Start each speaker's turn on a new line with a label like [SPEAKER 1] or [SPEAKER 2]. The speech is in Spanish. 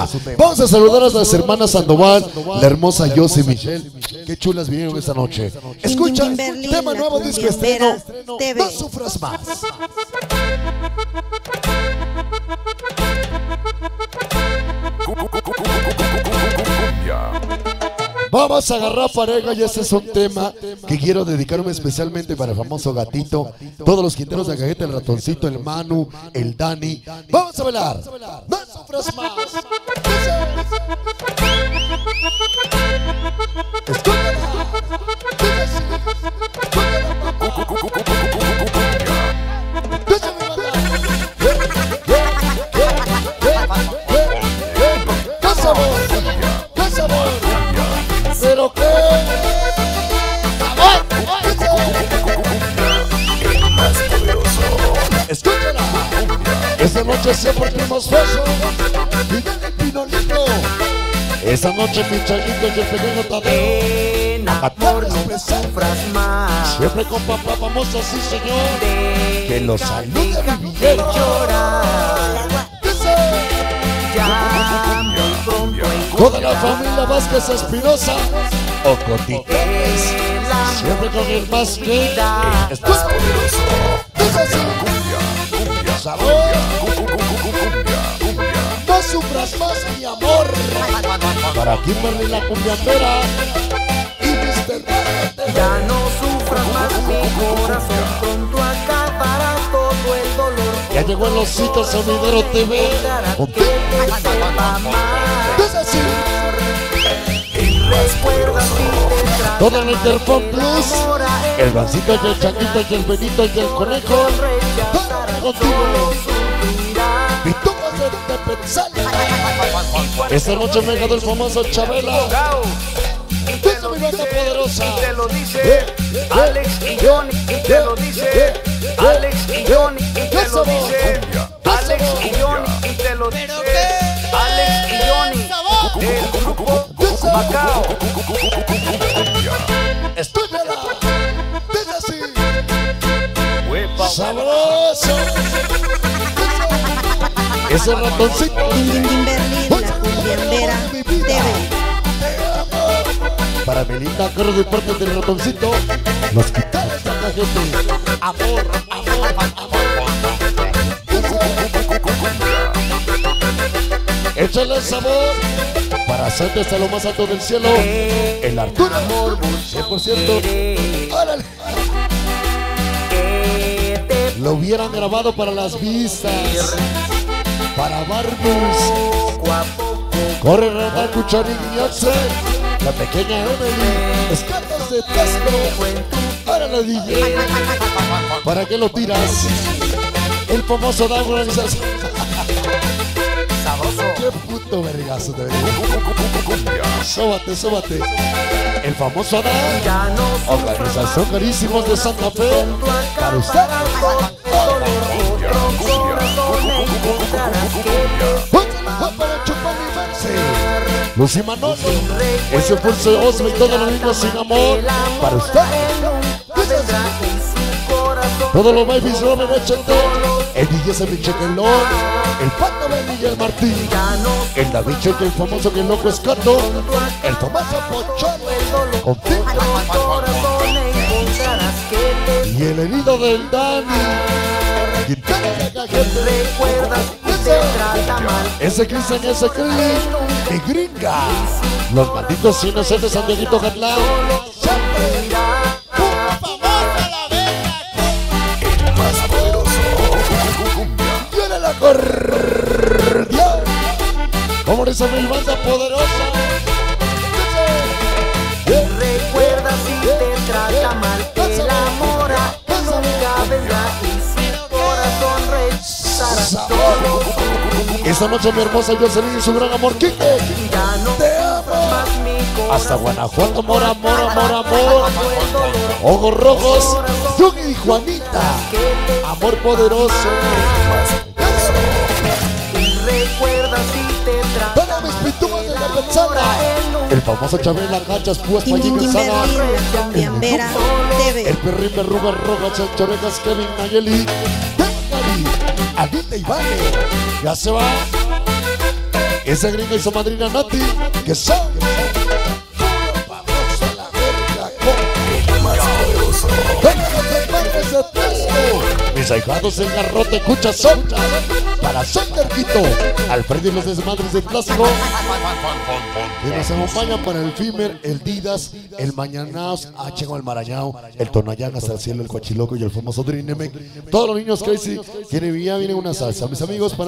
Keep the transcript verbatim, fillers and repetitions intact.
[SPEAKER 1] Ah, vamos a saludar a las hermanas Sandoval, la hermosa Yossi Michelle. Qué chulas vinieron esta noche. Escucha, tema nuevo, disco estreno. No sufras más. Vamos a agarrar pareja y ese es un tema que quiero dedicarme especialmente para el famoso gatito, todos los quinteros de Cajeta, el Ratoncito, el Manu, el Dani. Vamos a bailar. No sufras más. Pero qué sabor, el más poderoso. Escúchala. Esta noche siempre fuimos besos y del pinolito. Esta noche mi changuito y el pequeño Tadeo.
[SPEAKER 2] Amor, no sufras más.
[SPEAKER 1] Siempre con papá vamos así, señor. Que los salude mi villero. Toda la familia Vázquez Espinosa o Cotitas, siempre con el más gay, el más poderoso. Sabor, no sufras más, mi amor. Para Kimberly la cumbiambera y mister
[SPEAKER 2] Ya no sufras más, mi corazón, pronto acabarás todo el dolor.
[SPEAKER 1] Ya llegó el osito Sonidero T V. Todo el Interpon Plus, el Vancito y el Changuito y el Benito y el Conejo. Contigo. Y tú vas a pensar. Esta noche me ganó el famoso Chabela. Esa mi banda poderosa.
[SPEAKER 2] Y te lo dice Alex y Johnny. Y te lo dice Alex y Johnny. Y te lo dice Alex y Johnny. Y te lo dice Alex y Johnny. El grupo Macao.
[SPEAKER 1] Estúdiala. Dice así. Sabroso. Ese ratoncito.
[SPEAKER 3] Kimberly, la cumbiambera T V.
[SPEAKER 1] Para mi linda Carlos de parte del ratoncito, los quitamos a la gente. Amor, amor, amor. Échale sabor para hacerte hasta lo más alto del cielo. El Arturo, cien por ciento. ¡Órale! Lo hubieran grabado para las vistas, para Barbus. Corre, Renan, Cucharín y Axel. La pequeña Emily, escapas de Tesco. Ahora la D J. ¿Para qué lo tiras? El famoso da organización. Qué puto vergazo te vengo. Sóbate, sóbate. El famoso Adán. Organización Carísimos de Santa Fe. Para usted. Para chupar mi verse. Lucy Manolo, ese pulso de Osmo y todos los niños sin amor. Para usted. Todos los babies Robin H T. El D J Semi Chequelón. El Pato Ben y el Martín. El David Cheque, el famoso que el loco Escato. El famoso Pocholo. Contigo. Y el herido del Dani. Ese Cristian, ese Cris. Y gringa. Los malditos inocentes San Dieguito Gatlán. El más poderoso. Viene la cordia. Como dice mi banda poderosa.
[SPEAKER 2] Recuerda si te trata mal, el amor nunca vendrá y si el corazón rechazará todo.
[SPEAKER 1] Esta noche mi hermosa Jocelyn y su gran amor Quique.
[SPEAKER 2] Ya no
[SPEAKER 1] te amo.
[SPEAKER 2] más mi corazón.
[SPEAKER 1] Hasta Guanajuato, amor, amor, amor, amor. Ojos rojos, Yugi y Juanita. Amor poderoso.
[SPEAKER 2] Y recuerda si te trata
[SPEAKER 1] Todas mis pituas de la pensada. El famoso Chabela Cachas, pues para
[SPEAKER 3] Kimberly, la cumbiambera T
[SPEAKER 1] El
[SPEAKER 3] V.
[SPEAKER 1] perrín, verrugas rojas, chanchorejas, Kevin, Nayeli, Anita y Vale. Ya se va. Esa gringa y su madrina Nati, que son mis ahijados en garrote, escucha son para Sonderquito, Alfredo y los desmadres de plástico. Y nos acompañan para el Fimer, el Didas, el Mañanaos, H con el Marañao, el Tonayán hasta el cielo, el Coachiloco y el famoso Drinemec. Todos los niños crazy quieren vía, viene una salsa, mis amigos. Para